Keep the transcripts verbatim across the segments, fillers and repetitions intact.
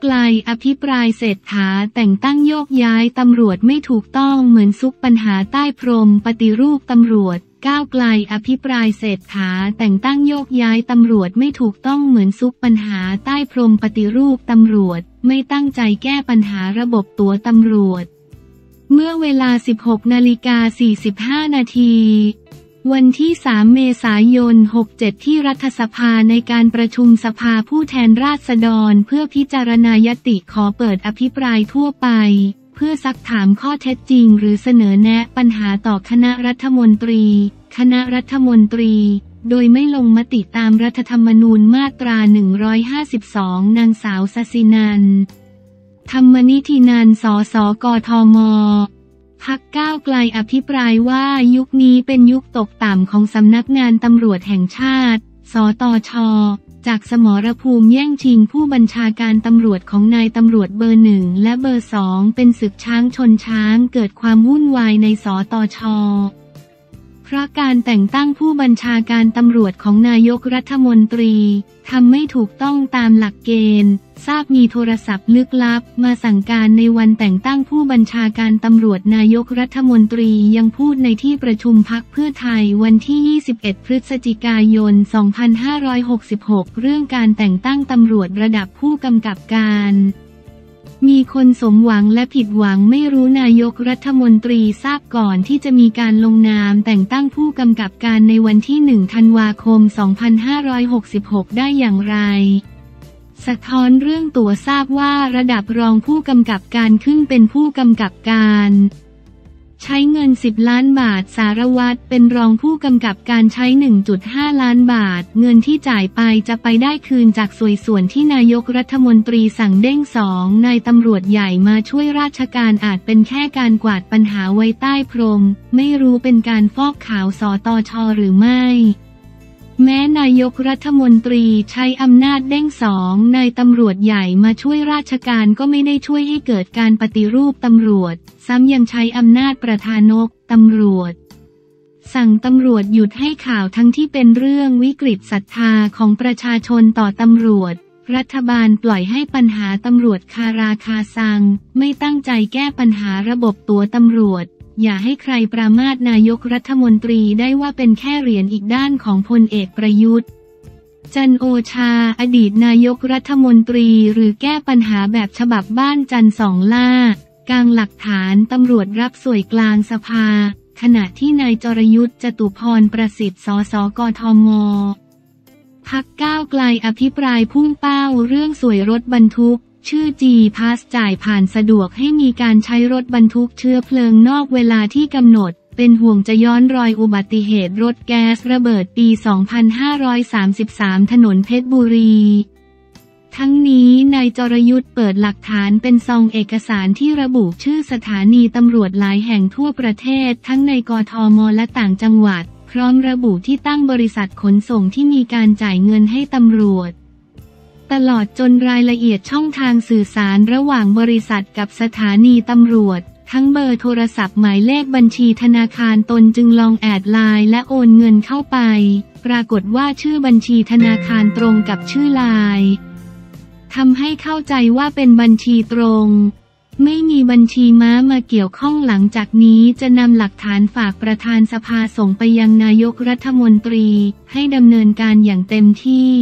ไกลอภิปรายเศรษฐาแต่งตั้งโยกย้ายตำรวจไม่ถูกต้องเหมือนซุกปัญหาใต้พรมปฏิรูปตำรวจก้าวไกลอภิปรายเศรษฐาแต่งตั้งโยกย้ายตำรวจไม่ถูกต้องเหมือนซุกปัญหาใต้พรมปฏิรูปตำรวจไม่ตั้งใจแก้ปัญหาระบบตั๋วตำรวจเมื่อเวลา สิบหกนาฬิกาสี่สิบห้า นาทีวันที่สามเมษายนหกเจ็ดที่รัฐสภาในการประชุมสภาผู้แทนราษฎรเพื่อพิจารณายติขอเปิดอภิปรายทั่วไปเพื่อซักถามข้อเท็จจริงหรือเสนอแนะปัญหาต่อคณะรัฐมนตรีคณะรัฐมนตรีโดยไม่ลงมติตามรัฐธรรมนูญมาตราหนึ่งร้อยห้าสิบสองนางสาวศศินันท์ธรรมนิธินันท์ สส กทม.พรรคก้าวไกลอภิปรายว่ายุคนี้เป็นยุคตกต่ำของสำนักงานตำรวจแห่งชาติ สตช.จากสมรภูมิแย่งชิงผู้บัญชาการตำรวจของนายตำรวจเบอร์หนึ่งและเบอร์สองเป็นศึกช้างชนช้างเกิดความวุ่นวายในสตช.เพราะการแต่งตั้งผู้บัญชาการตำรวจของนายกรัฐมนตรีทำไม่ถูกต้องตามหลักเกณฑ์ทราบมีโทรศัพท์ลึกลับมาสั่งการในวันแต่งตั้งผู้บัญชาการตำรวจนายกรัฐมนตรียังพูดในที่ประชุมพรรคเพื่อไทยวันที่ยี่สิบเอ็ดพฤศจิกายนสองพันห้าร้อยหกสิบหกเรื่องการแต่งตั้งตำรวจระดับผู้กำกับการมีคนสมหวังและผิดหวังไม่รู้นายกรัฐมนตรีทราบก่อนที่จะมีการลงนามแต่งตั้งผู้กำกับการในวันที่หนึ่งธันวาคมสองพันห้าร้อยหกสิบหกได้อย่างไรสะท้อนเรื่องตั๋วทราบว่าระดับรองผู้กำกับการขึ้นเป็นผู้กำกับการใช้เงินสิบล้านบาทสารวัตรเป็นรองผู้กำกับการใช้ หนึ่งจุดห้า ล้านบาทเงินที่จ่ายไปจะไปได้คืนจากสวยส่วนที่นายกรัฐมนตรีสั่งเด้งสองนายตำรวจใหญ่มาช่วยราชการอาจเป็นแค่การกวาดปัญหาไว้ใต้พรมไม่รู้เป็นการฟอกขาวสตช.หรือไม่แม้นายกรัฐมนตรีใช้อำนาจเด้งสองนายตำรวจใหญ่มาช่วยราชการก็ไม่ได้ช่วยให้เกิดการปฏิรูปตำรวจซ้ำยังใช้อำนาจประธานกตำรวจสั่งตำรวจหยุดให้ข่าวทั้งที่เป็นเรื่องวิกฤตศรัทธาของประชาชนต่อตำรวจรัฐบาลปล่อยให้ปัญหาตำรวจคาราคาซังไม่ตั้งใจแก้ปัญหาระบบตัวตำรวจอย่าให้ใครปรามาสนายกรัฐมนตรีได้ว่าเป็นแค่เหรียญอีกด้านของพลเอกประยุทธ์จันทร์โอชาอดีตนายกรัฐมนตรีหรือแก้ปัญหาแบบฉบับบ้านจันทร์สองล่ากางหลักฐานตำรวจรับสวยกลางสภาขณะที่นายจรยุทธ์จตุพรประสิทธิ์สสกทม.พรรคก้าวไกลอภิปรายพุ่งเป้าเรื่องสวยรถบรรทุกชื่อ จี พาส จ่ายผ่านสะดวกให้มีการใช้รถบรรทุกเชื้อเพลิงนอกเวลาที่กำหนดเป็นห่วงจะย้อนรอยอุบัติเหตุรถแก๊สระเบิดปี สองพันห้าร้อยสามสิบสาม ถนนเพชรบุรีทั้งนี้นายจรยุทธ์เปิดหลักฐานเป็นซองเอกสารที่ระบุชื่อสถานีตำรวจหลายแห่งทั่วประเทศทั้งในกทม.และต่างจังหวัดพร้อมระบุที่ตั้งบริษัทขนส่งที่มีการจ่ายเงินให้ตำรวจตลอดจนรายละเอียดช่องทางสื่อสารระหว่างบริษัทกับสถานีตำรวจทั้งเบอร์โทรศัพท์หมายเลขบัญชีธนาคารตนจึงลองแอดไลน์และโอนเงินเข้าไปปรากฏว่าชื่อบัญชีธนาคารตรงกับชื่อไลน์ทำให้เข้าใจว่าเป็นบัญชีตรงไม่มีบัญชีม้ามาเกี่ยวข้องหลังจากนี้จะนำหลักฐานฝากประธานสภาส่งไปยังนายกรัฐมนตรีให้ดำเนินการอย่างเต็มที่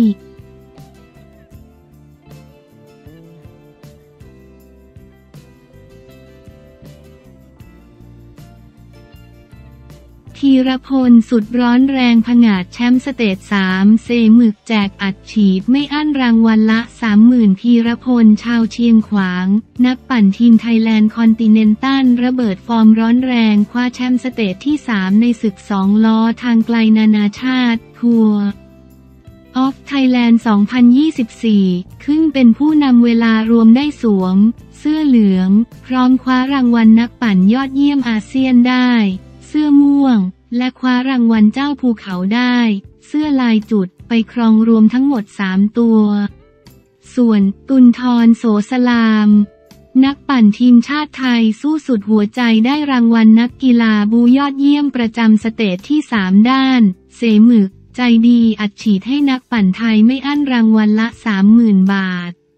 ธีรพลสุดร้อนแรงผงาดแชมป์สเตจสามเซหมึกแจกอัดฉีดไม่อั้นรางวัลละ สามหมื่น ธีรพลชาวเชียงขวางนักปั่นทีมไทยแลนด์คอนติเนนตัลระเบิดฟอร์มร้อนแรงคว้าแชมป์สเตจที่สามในศึกสองล้อทางไกลนานาชาติทัวร์ออฟไทยแลนด์ สองพันยี่สิบสี่ ขึ้นเป็นผู้นำเวลารวมได้สวมเสื้อเหลืองพร้อมคว้ารางวัลนักปั่นยอดเยี่ยมอาเซียนได้เสื้อม่วงและคว้ารางวัลเจ้าภูเขาได้เสื้อลายจุดไปครองรวมทั้งหมดสามตัวส่วนตุลธรโสสลามนักปั่นทีมชาติไทยสู้สุดหัวใจได้รางวัลนักกีฬาบูยอดเยี่ยมประจำสเตจที่สามด้านเสหมึกใจดีอัดฉีดให้นักปั่นไทยไม่อั้นรางวัลละ สามหมื่น บาท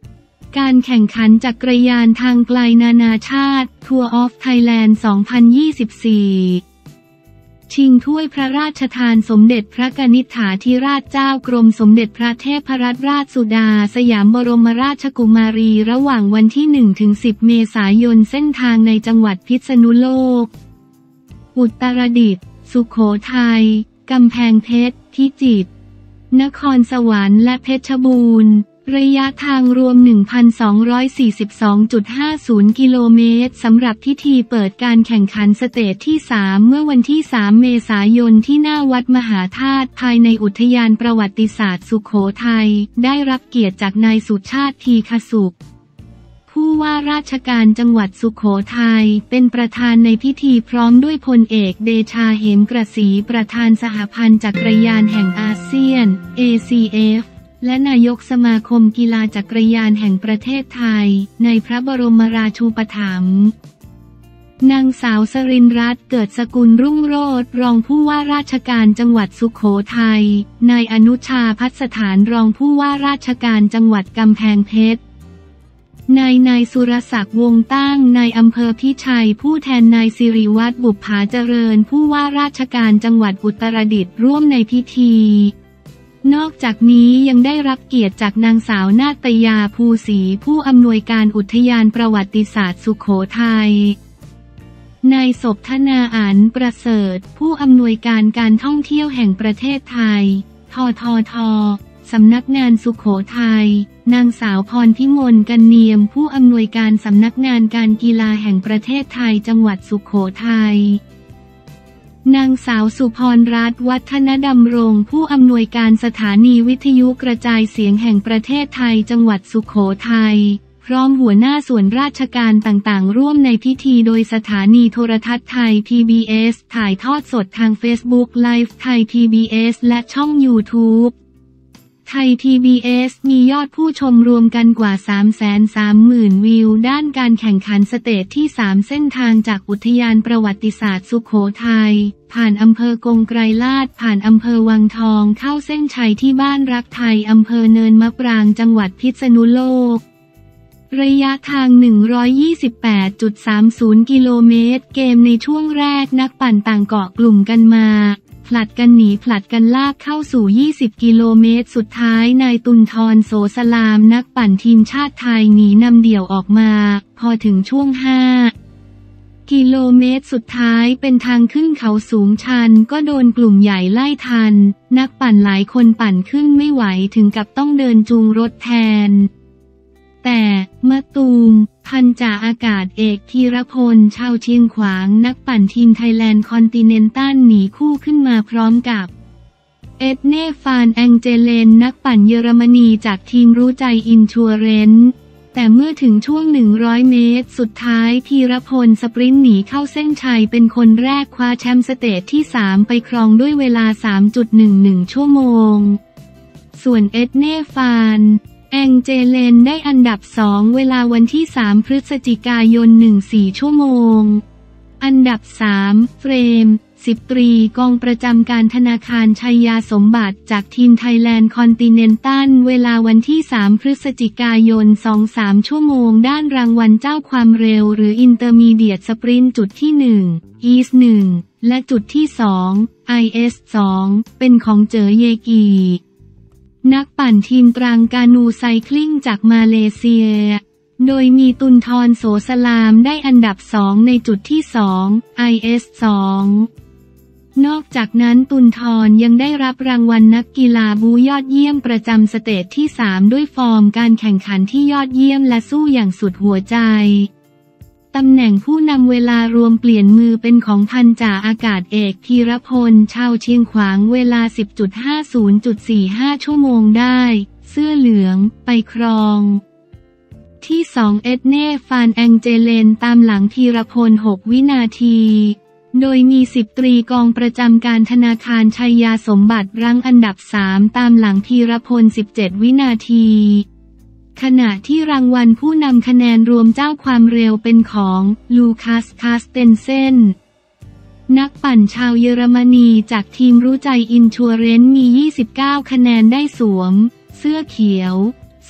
การแข่งขันจักรยานทางไกลนานาชาติ Tour of Thailand สองพันยี่สิบสี่ ชิงถ้วยพระราชทานสมเด็จพระกนิษฐาธิราชเจ้ากรมสมเด็จพระเทพรัตนราชสุดาสยามบรมราชกุมารีระหว่างวันที่ หนึ่งถึงสิบ เมษายนเส้นทางในจังหวัดพิษณุโลกอุตรดิตถ์สุโขทัยกำแพงเพชรพิจิตรนครสวรรค์และเพชรบูรณ์ระยะทางรวม หนึ่งพันสองร้อยสี่สิบสองจุดห้าศูนย์ กิโลเมตรสำหรับพิธีเปิดการแข่งขันสเตจที่ สาม เมื่อวันที่ สาม เมษายนที่หน้าวัดมหาธาตุภายในอุทยานประวัติศาสตร์สุโขทัยได้รับเกียรติจากนายสุชาติทีฆสุขผู้ว่าราชการจังหวัดสุโขทัยเป็นประธานในพิธีพร้อมด้วยพลเอกเดชาเหมกระศรีประธานสหพันธ์จักรยานแห่งอาเซียน เอ ซี เอฟ และนายกสมาคมกีฬาจักรยานแห่งประเทศไทยในพระบรมราชูปถัมภ์นางสาวสรินทร์รัตน์เกิดสกุลรุ่งโรจน์รองผู้ว่าราชการจังหวัดสุโขทัยนายอนุชาพัฒสถานรองผู้ว่าราชการจังหวัดกำแพงเพชรนายนายสุรศักดิ์วงตั้งนายอำเภอพิชัยผู้แทนนายสิริวัฒน์บุปผาเจริญผู้ว่าราชการจังหวัดอุตรดิตถ์ร่วมในพิธีนอกจากนี้ยังได้รับเกียรติจากนางสาวนาตยาภูศรีผู้อำนวยการอุทยานประวัติศาสตร์สุโขทัยนายศพธนาอั๋นประเสริฐผู้อำนวยการการท่องเที่ยวแห่งประเทศไทยทททสำนักงานสุโขทัยนางสาวพรพิมลกันเนียมผู้อำนวยการสำนักงานการกีฬาแห่งประเทศไทยจังหวัดสุโขทัยนางสาวสุพรรัตน์วัฒนดำรงผู้อำนวยการสถานีวิทยุกระจายเสียงแห่งประเทศไทยจังหวัดสุโขทัยพร้อมหัวหน้าส่วนราชการต่างๆร่วมในพิธีโดยสถานีโทรทัศน์ไทย พี บี เอส ถ่ายทอดสดทาง Facebook Live ไทย พี บี เอส และช่อง YouTubeไทย พี บี เอส มียอดผู้ชมรวมกันกว่า สามแสนสามหมื่น วิวด้านการแข่งขันสเตจที่ สาม เส้นทางจากอุทยานประวัติศาสตร์สุโขทัยผ่านอำเภอกงไกรลาษฎร์ผ่านอำเภอวังทองเข้าเส้นชัยที่บ้านรักไทยอำเภอเนินมะปรางจังหวัดพิษณุโลกระยะทาง หนึ่งร้อยยี่สิบแปดจุดสามศูนย์ กิโลเมตรเกมในช่วงแรกนักปั่นต่างเกาะกลุ่มกันมาผลัดกันหนีผลัดกันลากเข้าสู่ยี่สิบกิโลเมตรสุดท้ายนายตุลธรโสสลามนักปั่นทีมชาติไทยหนีนำเดี่ยวออกมาพอถึงช่วงห้ากิโลเมตรสุดท้ายเป็นทางขึ้นเขาสูงชันก็โดนกลุ่มใหญ่ไล่ทันนักปั่นหลายคนปั่นขึ้นไม่ไหวถึงกับต้องเดินจูงรถแทนแต่มะตูมพันจ่าอากาศเอกธีรพลชาวเชียงขวางนักปั่นทีมไทยแลนด์คอนติเนนตัลหนีคู่ขึ้นมาพร้อมกับเอ็ดเน่ฟานแองเจเลนนักปั่นเยอรมนีจากทีมรู้ใจอินชัวเรนซ์แต่เมื่อถึงช่วงหนึ่งร้อยเมตรสุดท้ายธีรพลสปรินต์หนีเข้าเส้นชัยเป็นคนแรกคว้าแชมป์สเตจที่สามไปครองด้วยเวลา สามจุดหนึ่งหนึ่ง ชั่วโมงส่วนเอ็ดเน่ฟานแองเจเลนได้อันดับสองเวลาวันที่สามพฤศจิกายนหนึ่งจุดสี่ชั่วโมงอันดับสามเฟรมสิบตรีกองประจำการธนาคารชัยยาสมบัติจากทีมไทยแลนด์คอนติเนนตัลเวลาวันที่สามพฤศจิกายน สองจุดสาม ชั่วโมงด้านรางวัลเจ้าความเร็วหรืออินเตอร์มีเดียตสปรินต์จุดที่หนึ่ง อีส หนึ่งและจุดที่สอง ไอ เอส สอง เป็นของเจอเยกีนักปั่นทีมตรังกานูไซคลิงจากมาเลเซียโดยมีตุลธรโสสลามได้อันดับสองในจุดที่สอง ไอ เอส สองนอกจากนั้นตุลธรยังได้รับรางวัลนักกีฬาบูยอดเยี่ยมประจำสเตจที่สามด้วยฟอร์มการแข่งขันที่ยอดเยี่ยมและสู้อย่างสุดหัวใจตำแหน่งผู้นำเวลารวมเปลี่ยนมือเป็นของพันจ่าอากาศเอกธีรพลชาวเชียงขวางเวลา สิบจุดห้าศูนย์จุดสี่ห้า ชั่วโมงได้เสื้อเหลืองไปครองที่สองเอ็ดเน่ฟานแองเจเลนตามหลังธีรพลหกวินาทีโดยมีสิบตรีกองประจำการธนาคารชัยยาสมบัติรั้งอันดับสามตามหลังธีรพลสิบเจ็ดวินาทีขณะที่รางวัลผู้นำคะแนนรวมเจ้าความเร็วเป็นของลูคัสคาสเตนเซนนักปั่นชาวเยอรมนีจากทีมรู้ใจอินชัวเรนซ์มียี่สิบเก้าคะแนนได้สวมเสื้อเขียว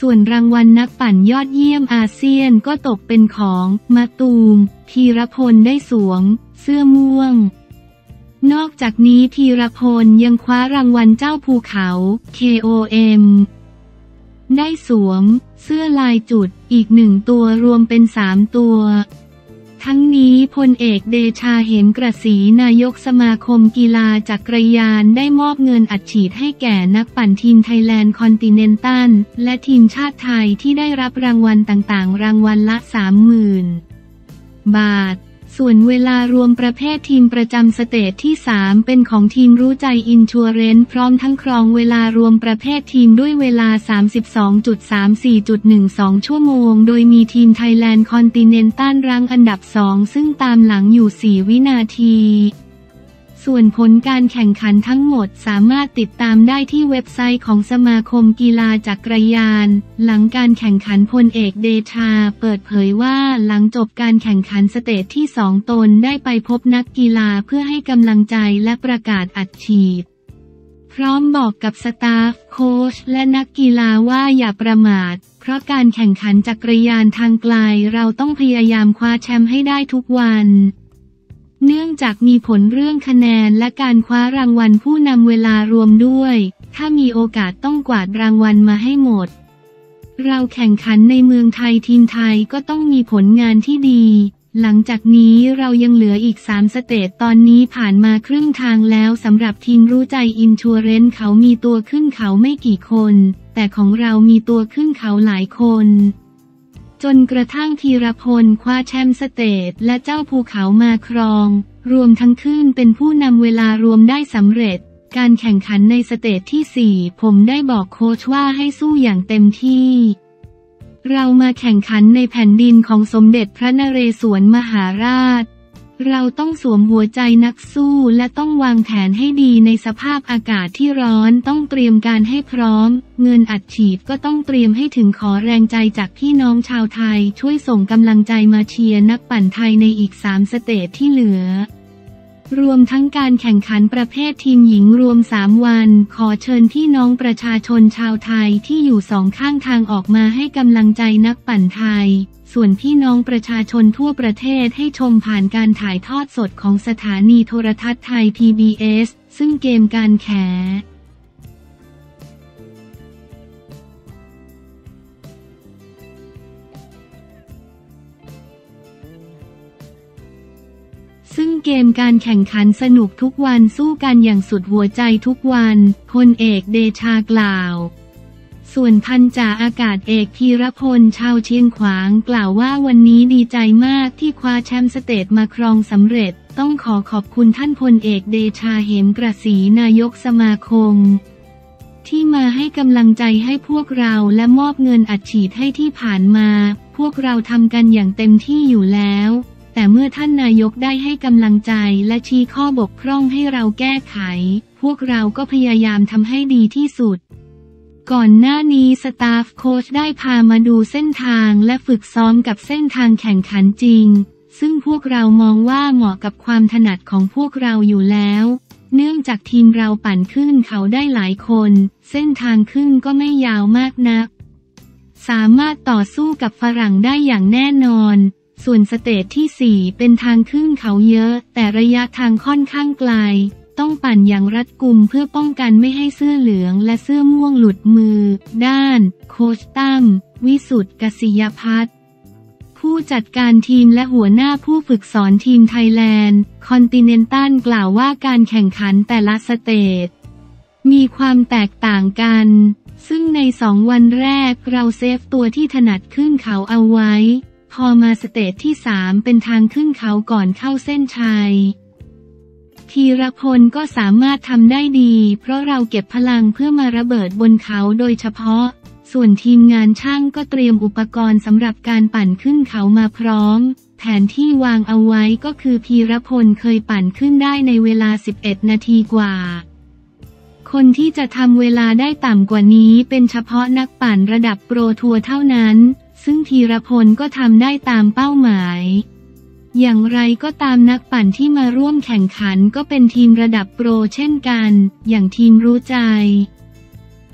ส่วนรางวัลนักปั่นยอดเยี่ยมอาเซียนก็ตกเป็นของมะตูมธีรพลได้สวมเสื้อม่วงนอกจากนี้ธีรพลยังคว้ารางวัลเจ้าภูเขา เค โอ เอ็ม ได้สวมเสื้อลายจุดอีกหนึ่งตัวรวมเป็นสามตัวทั้งนี้พลเอกเดชาเหมกระสีนายกสมาคมกีฬาจักรยานได้มอบเงินอัดฉีดให้แก่นักปั่นทีมไทยแลนด์คอนติเนนตัลและทีมชาติไทยที่ได้รับรางวัลต่างๆรางวัลละ สามหมื่น บาทส่วนเวลารวมประเภททีมประจำสเตจที่สามเป็นของทีมรู้ใจอินชัวเรนซ์พร้อมทั้งครองเวลารวมประเภททีมด้วยเวลา สามสิบสองจุดสามสี่จุดหนึ่งสอง ชั่วโมงโดยมีทีมไทยแลนด์คอนติเนนตัลรั้งอันดับสองซึ่งตามหลังอยู่สี่วินาทีส่วนผลการแข่งขันทั้งหมดสามารถติดตามได้ที่เว็บไซต์ของสมาคมกีฬาจักรยานหลังการแข่งขันพลเอกเดชาเปิดเผยว่าหลังจบการแข่งขันสเตจที่สองตนได้ไปพบนักกีฬาเพื่อให้กำลังใจและประกาศอัดฉีดพร้อมบอกกับสตาฟโค้ชและนักกีฬาว่าอย่าประมาทเพราะการแข่งขันจักรยานทางไกลเราต้องพยายามคว้าแชมป์ให้ได้ทุกวันเนื่องจากมีผลเรื่องคะแนนและการคว้ารางวัลผู้นำเวลารวมด้วยถ้ามีโอกาสต้องกวาดรางวัลมาให้หมดเราแข่งขันในเมืองไทยทีมไทยก็ต้องมีผลงานที่ดีหลังจากนี้เรายังเหลืออีกสามสเตจตอนนี้ผ่านมาครึ่งทางแล้วสำหรับทีมรู้ใจอินชัวเรนซ์เขามีตัวขึ้นเขาไม่กี่คนแต่ของเรามีตัวขึ้นเขาหลายคนจนกระทั่งธีรพลคว้าแชมป์สเตจและเจ้าภูเขามาครองรวมทั้งขึ้นเป็นผู้นำเวลารวมได้สำเร็จการแข่งขันในสเตจที่สี่ผมได้บอกโค้ชว่าให้สู้อย่างเต็มที่เรามาแข่งขันในแผ่นดินของสมเด็จพระนเรศวรมหาราชเราต้องสวมหัวใจนักสู้และต้องวางแผนให้ดีในสภาพอากาศที่ร้อนต้องเตรียมการให้พร้อมเงินอัดฉีดก็ต้องเตรียมให้ถึงขอแรงใจจากพี่น้องชาวไทยช่วยส่งกำลังใจมาเชียร์นักปั่นไทยในอีกสามสเตจที่เหลือรวมทั้งการแข่งขันประเภททีมหญิงรวมสามวันขอเชิญพี่น้องประชาชนชาวไทยที่อยู่สองข้างทางออกมาให้กำลังใจนักปั่นไทยส่วนพี่น้องประชาชนทั่วประเทศให้ชมผ่านการถ่ายทอดสดของสถานีโทรทัศน์ไทย พี บี เอส ซึ่งเกมการแข่งซึ่งเกมการแข่งขันสนุกทุกวันสู้กันอย่างสุดหัวใจทุกวันพลเอกเดชากล่าวส่วนพันจ่าอากาศเอกธีรพลชาวเชียงขวางกล่าวว่าวันนี้ดีใจมากที่คว้าแชมป์สเตจมาครองสำเร็จต้องขอขอบคุณท่านพลเอกเดชาเหมกระสีนายกสมาคมที่มาให้กำลังใจให้พวกเราและมอบเงินอัดฉีดให้ที่ผ่านมาพวกเราทำกันอย่างเต็มที่อยู่แล้วแต่เมื่อท่านนายกได้ให้กำลังใจและชี้ข้อบกพร่องให้เราแก้ไขพวกเราก็พยายามทำให้ดีที่สุดก่อนหน้านี้สตาฟโค้ชได้พามาดูเส้นทางและฝึกซ้อมกับเส้นทางแข่งขันจริงซึ่งพวกเรามองว่าเหมาะกับความถนัดของพวกเราอยู่แล้วเนื่องจากทีมเราปั่นขึ้นเขาได้หลายคนเส้นทางขึ้นก็ไม่ยาวมากนักสามารถต่อสู้กับฝรั่งได้อย่างแน่นอนส่วนสเตจที่สี่เป็นทางขึ้นเขาเยอะแต่ระยะทางค่อนข้างไกลต้องปั่นอย่างรัดกุมเพื่อป้องกันไม่ให้เสื้อเหลืองและเสื้อม่วงหลุดมือด้านโค้ชตั้มวิสุทธิ์กษิยพัฒน์ผู้จัดการทีมและหัวหน้าผู้ฝึกสอนทีมไทยแลนด์คอนติเนนตัลกล่าวว่าการแข่งขันแต่ละสเตจมีความแตกต่างกันซึ่งในสองวันแรกเราเซฟตัวที่ถนัดขึ้นเขาเอาไว้พอมาสเตจที่สามเป็นทางขึ้นเขาก่อนเข้าเส้นชัยธีรพลก็สามารถทำได้ดีเพราะเราเก็บพลังเพื่อมาระเบิดบนเขาโดยเฉพาะส่วนทีมงานช่างก็เตรียมอุปกรณ์สำหรับการปั่นขึ้นเขามาพร้อมแผนที่วางเอาไว้ก็คือธีรพลเคยปั่นขึ้นได้ในเวลาสิบเอ็ดนาทีกว่าคนที่จะทำเวลาได้ต่ำกว่านี้เป็นเฉพาะนักปั่นระดับโปรทัวร์เท่านั้นซึ่งธีรพลก็ทำได้ตามเป้าหมายอย่างไรก็ตามนักปั่นที่มาร่วมแข่งขันก็เป็นทีมระดับโปรเช่นกันอย่างทีมรู้ใจ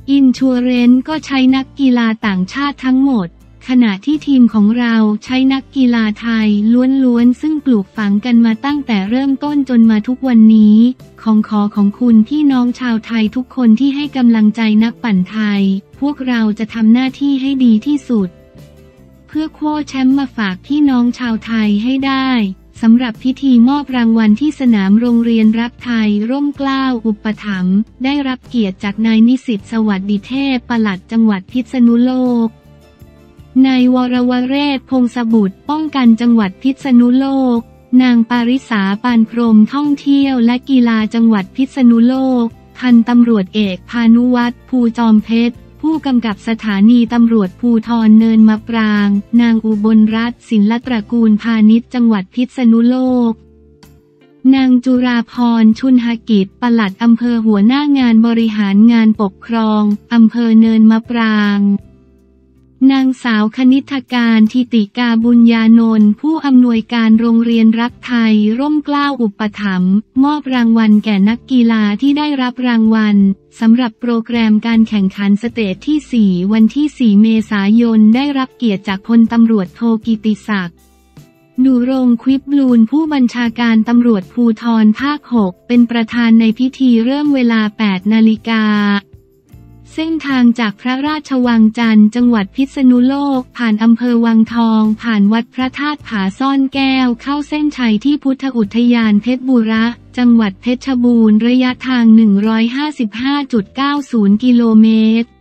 อินชัวเรนซ์ก็ใช้นักกีฬาต่างชาติทั้งหมดขณะที่ทีมของเราใช้นักกีฬาไทยล้วนๆซึ่งปลูกฝังกันมาตั้งแต่เริ่มต้นจนมาทุกวันนี้ของขอของคุณพี่น้องชาวไทยทุกคนที่ให้กำลังใจนักปั่นไทยพวกเราจะทำหน้าที่ให้ดีที่สุดเพื่อคว้าแชมป์มาฝากพี่น้องชาวไทยให้ได้สำหรับพิธีมอบรางวัลที่สนามโรงเรียนรักไทยร่มเกล้าอุปถัมภ์ได้รับเกียรติจากนายนิสิตสวัสดิเทพปลัดจังหวัดพิษณุโลกนายวรวเรศพงศบุตรป้องกันจังหวัดพิษณุโลกนางปาริษาปานพรหมท่องเที่ยวและกีฬาจังหวัดพิษณุโลกพันตำรวจเอกพานุวัฒน์ภูจอมเพชรผู้กำกับสถานีตำรวจภูธรเนินมะปรางนางอุบลรัตน์ศิลตระกูลพาณิชย์จังหวัดพิษณุโลกนางจุราพรชุนหกิจปลัดอำเภอหัวหน้างานบริหารงานปกครองอำเภอเนินมะปรางนางสาวคณิธการทิติกาบุญญานนท์ผู้อำนวยการโรงเรียนรักไทยร่มเกล้าอุปถัมภ์มอบรางวัลแก่นักกีฬาที่ได้รับรางวัลสำหรับโปรแกรมการแข่งขันสเตจที่สี่วันที่สี่เมษายนได้รับเกียรติจากพลตำรวจโทกิติศักดิ์หนูรงค์ควิปลูนผู้บัญชาการตำรวจภูธรภาคหกเป็นประธานในพิธีเริ่มเวลาแปดนาฬิกาเส้นทางจากพระราชวังจันทร์จังหวัดพิษณุโลกผ่านอำเภอวังทองผ่านวัดพระธาตุผาซ่อนแก้วเข้าเส้นชัยที่พุทธอุทยานเพชรบุรีจังหวัดเพชรบูรณ์ระยะทาง หนึ่งร้อยห้าสิบห้าจุดเก้าศูนย์ กิโลเมตร